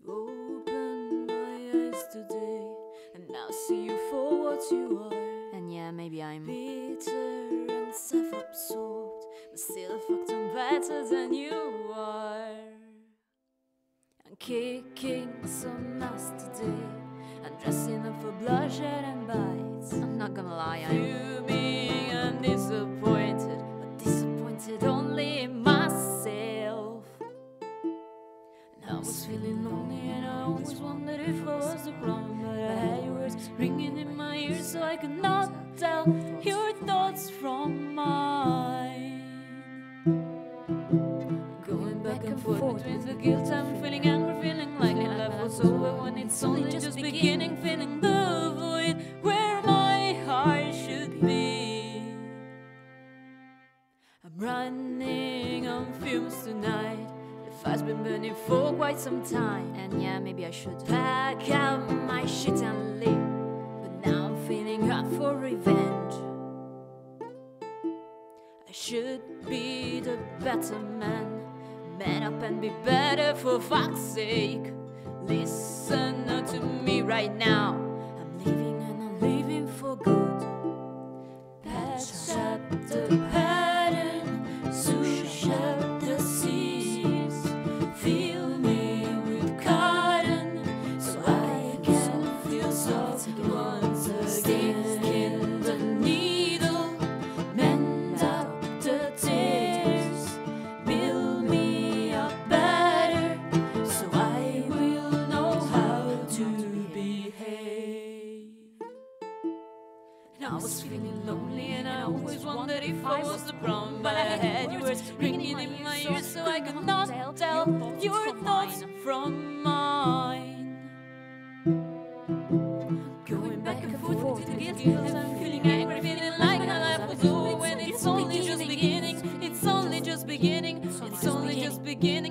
You opened my eyes today, and now see you for what you are. And yeah, maybe I'm bitter and self-absorbed, but still fucked on better than you are. I'm kicking some ass today, and dressing up for bloodshed and bites. I'm not gonna lie, I'm fuming and disappointed, but disappointed only in myself. And I was feeling lonely, and I always wondered if I was the problem, but I had your words ringing in my ears, so I could not tell your thoughts from mine. Going back and forth between the guilt, I'm feeling angry, feeling like my life was over when it's only just beginning, feeling the void where my heart should be. I'm running on fumes tonight. The fire's been burning for quite some time, and yeah, maybe I should pack up my shit and leave, but now I'm feeling hot for revenge. I should be the better man up and be better for fuck's sake. Listen to me right now. I'm leaving, and I'm leaving for good. Patch up the pattern, swoosh out the seas, fill me with cotton so I can feel soft once again. Skin the needle, mend up the tears, build me up better so I will know how to behave. And I was feeling lonely, and I always wondered if I was the problem, but I had your words ringing in my ears, so I could not tell your thoughts from mine. Going back and forth to the guilt, I'm feeling angry, feeling like my life was over when it's only just beginning. It's only just beginning. It's only just beginning.